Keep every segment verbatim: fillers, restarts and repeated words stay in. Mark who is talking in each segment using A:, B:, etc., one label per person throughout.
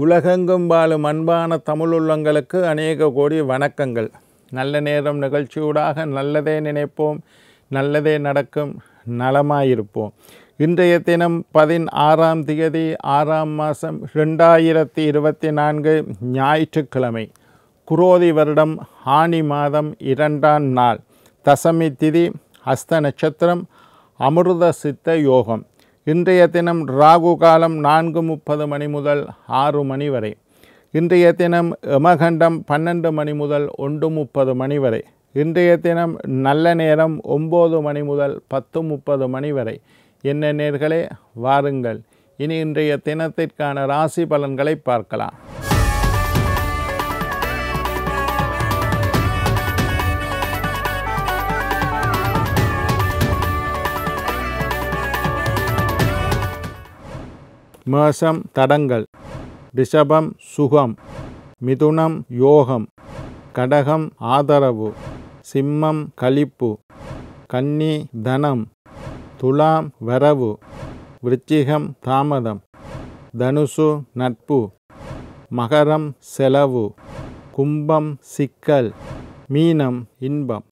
A: உலகெங்கும் வாழும் அன்பான தமிழுள்ளங்களுக்கு அநேக கோடி வணக்கங்கள். நல்ல நேரம் நிகழ்ச்சியூடாக நல்லதே நினைப்போம், நல்லதே நடக்கும், நலமாயிருப்போம். இன்றைய தினம் பதினாறாம் தேதி ஆறாம் மாதம் ரெண்டாயிரத்தி இருபத்தி நான்கு ஞாயிற்றுக்கிழமை, குரோதி வருடம் ஆனி மாதம் இரண்டாம் நாள், தசமி திதி, ஹஸ்த நட்சத்திரம், அமிர்த சித்த யோகம். இன்றைய தினம் ராகு காலம் நான்கு முப்பது மணி முதல் ஆறு மணி வரை. இன்றைய தினம் யமகண்டம் பன்னெண்டு மணி முதல் ஒன்று முப்பது மணி வரை. இன்றைய தினம் நல்ல நேரம் ஒம்பது மணி முதல் பத்து முப்பது மணி வரை. என்ன நேர்களே, வாருங்கள் இனி இன்றைய தினத்திற்கான ராசி பலன்களை பார்க்கலாம். மேஷம் தடங்கள், ரிஷபம் சுகம், மிதுனம் யோகம், கடகம் ஆதரவு, சிம்மம் களிப்பு, கன்னி தனம், துலாம் வரவு, விருச்சிகம் தாமதம், தனுசு நட்பு, மகரம் செலவு, கும்பம் சிக்கல், மீனம் இன்பம்.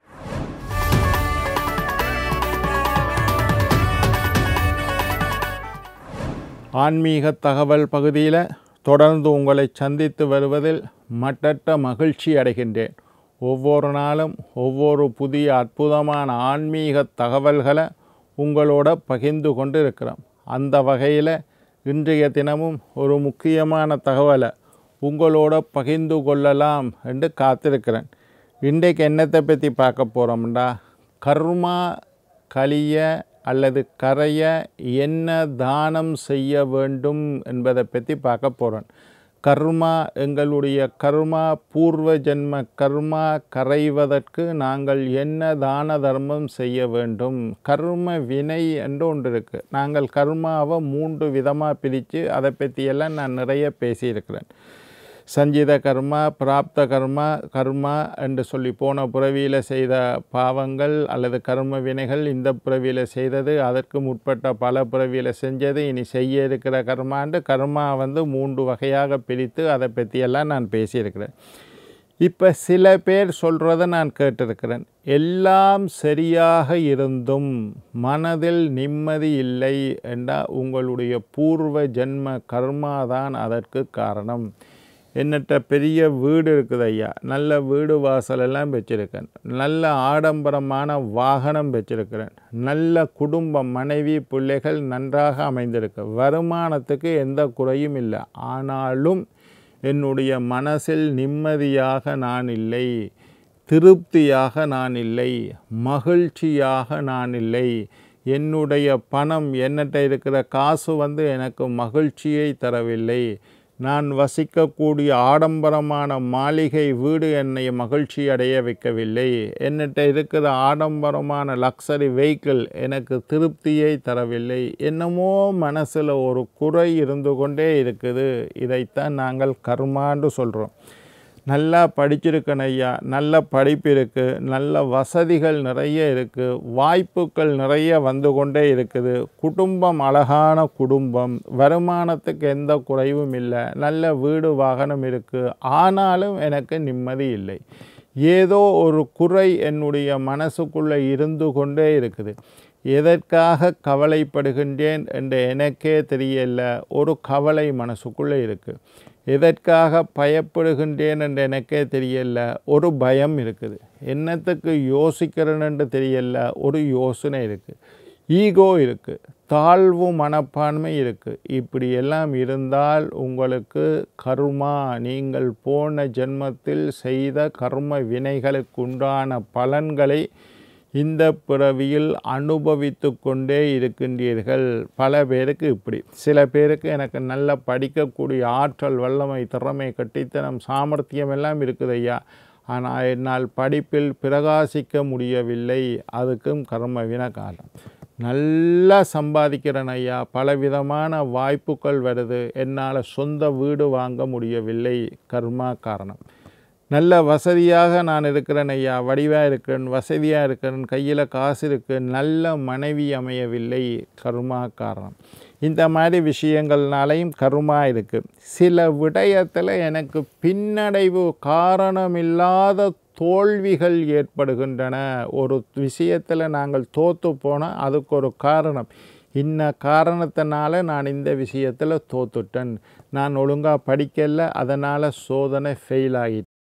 A: ஆன்மீக தகவல் பகுதியில் தொடர்ந்து உங்களை சந்தித்து வருவதில் மட்டற்ற மகிழ்ச்சி அடைகின்றேன். ஒவ்வொரு நாளும் ஒவ்வொரு புதிய அற்புதமான ஆன்மீக தகவல்களை உங்களோட பகிர்ந்து கொண்டு இருக்கிறோம். அந்த வகையில் இன்றைய தினமும் ஒரு முக்கியமான தகவலை உங்களோட பகிர்ந்து கொள்ளலாம் என்று காத்திருக்கிறேன். இன்றைக்கு என்னத்தை பற்றி பார்க்க போகிறோம்டா, கர்மா கழிய அல்லது கரைய என்ன தானம் செய்ய வேண்டும் என்பதை பற்றி பார்க்க போகிறோம். கர்மா, எங்களுடைய கர்மா, பூர்வ ஜென்ம கர்மா கரைவதற்கு நாங்கள் என்ன தான தர்மம் செய்ய வேண்டும். கர்ம வினை என்று ஒன்று இருக்குது. நாங்கள் கர்மாவை மூன்று விதமாக பிரித்து அதை பற்றியெல்லாம் நான் நிறைய பேசியிருக்கிறேன். சஞ்சித கர்மா, பிராப்த கர்மா, கர்மா என்று சொல்லி போன பிறவியில் செய்த பாவங்கள் அல்லது கர்ம வினைகள், இந்த பிறவியில் செய்தது, அதற்கு முற்பட்ட பல பிறவியில் செஞ்சது, இனி செய்ய இருக்கிற கர்மாண்டு கர்மா வந்து மூன்று வகையாக பிரித்து அதை பற்றியெல்லாம் நான் பேசியிருக்கிறேன். இப்போ சில பேர் சொல்கிறத நான் கேட்டிருக்கிறேன். எல்லாம் சரியாக இருந்தும் மனதில் நிம்மதி இல்லை என்றால் உங்களுடைய பூர்வ ஜென்ம கர்மா தான் அதற்கு காரணம். என்னட்ட பெரிய வீடு இருக்குது ஐயா, நல்ல வீடு வாசலெல்லாம் வச்சுருக்கேன், நல்ல ஆடம்பரமான வாகனம் வச்சுருக்கிறேன், நல்ல குடும்பம், மனைவி பிள்ளைகள் நன்றாக அமைந்திருக்கு, வருமானத்துக்கு எந்த குறையும் இல்லை. ஆனாலும் என்னுடைய மனசில் நிம்மதியாக நான் இல்லை, திருப்தியாக நான் இல்லை, மகிழ்ச்சியாக நான் இல்லை. என்னுடைய பணம், என்னட்ட இருக்கிற காசு வந்து எனக்கு மகிழ்ச்சியை தரவில்லை. நான் வசிக்கக்கூடிய ஆடம்பரமான மாளிகை வீடு என்னை மகிழ்ச்சி அடைய வைக்கவில்லை. என்னட்ட இருக்கிற ஆடம்பரமான லக்ஸரி வெஹிக்கிள் எனக்கு திருப்தியை தரவில்லை. என்னமோ மனசில் ஒரு குறை இருந்து கொண்டே இருக்குது. இதைத்தான் நாங்கள் கர்மான்னு சொல்கிறோம். நல்லா படிச்சிருக்கணும் ஐயா, நல்ல படிப்பு இருக்குது, நல்ல வசதிகள் நிறைய இருக்குது, வாய்ப்புகள் நிறைய வந்து கொண்டே இருக்குது, குடும்பம் அழகான குடும்பம், வருமானத்துக்கு எந்த குறைவும் இல்லை, நல்ல வீடு வாகனம் இருக்குது, ஆனாலும் எனக்கு நிம்மதி இல்லை. ஏதோ ஒரு குறை என்னுடைய மனசுக்குள்ளே இருந்து கொண்டே இருக்குது. எதற்காக கவலைப்படுகின்றேன் என்று எனக்கே தெரியல. ஒரு கவலை மனசுக்குள்ளே இருக்குது. எதற்காக பயப்படுகின்றேன் என்று எனக்கே தெரியல. ஒரு பயம் இருக்குது. என்னத்துக்கு யோசிக்கிறேன்னு தெரியல. ஒரு யோசனை இருக்குது. ஈகோ இருக்குது. தாழ்வு மனப்பான்மை இருக்குது. இப்படி எல்லாம் இருந்தால் உங்களுக்கு கர்மா, நீங்கள் போன ஜென்மத்தில் செய்த கர்ம வினைகளுக்குண்டான பலன்களை இந்த பிறவியில் அனுபவித்து கொண்டே இருக்கின்றீர்கள். பல பேருக்கு இப்படி. சில பேருக்கு எனக்கு நல்ல படிக்கக்கூடிய ஆற்றல், வல்லமை, திறமை, கட்டித்தனம், சாமர்த்தியம் எல்லாம் இருக்குது ஐயா, ஆனால் என்னால் படிப்பில் பிரகாசிக்க முடியவில்லை. அதுக்கும் கர்ம வினை காரணம். நல்லா சம்பாதிக்கிறேன் ஐயா, பலவிதமான வாய்ப்புகள் வருது, என்னால் சொந்த வீடு வாங்க முடியவில்லை, கர்மா காரணம். நல்ல வசதியாக நான் இருக்கிறேன் ஐயா, வடிவாக இருக்கிறேன், வசதியாக இருக்கிறேன், கையில் காசு இருக்குது, நல்ல மனைவி அமையவில்லை, கர்மா காரணம். இந்த மாதிரி விஷயங்கள்னாலையும் கர்மா இருக்குது. சில விடயத்தில் எனக்கு பின்னடைவு காரணமில்லாத தோல்விகள் ஏற்படுகின்றன. ஒரு விஷயத்தில் நாங்கள் தோற்று போனால் அதுக்கு ஒரு காரணம். இன்ன காரணத்தினால நான் இந்த விஷயத்தில் தோத்துட்டேன், நான் ஒழுங்காக படிக்கலை, அதனால் சோதனை ஃபெயில் ஆகிட்டேன்.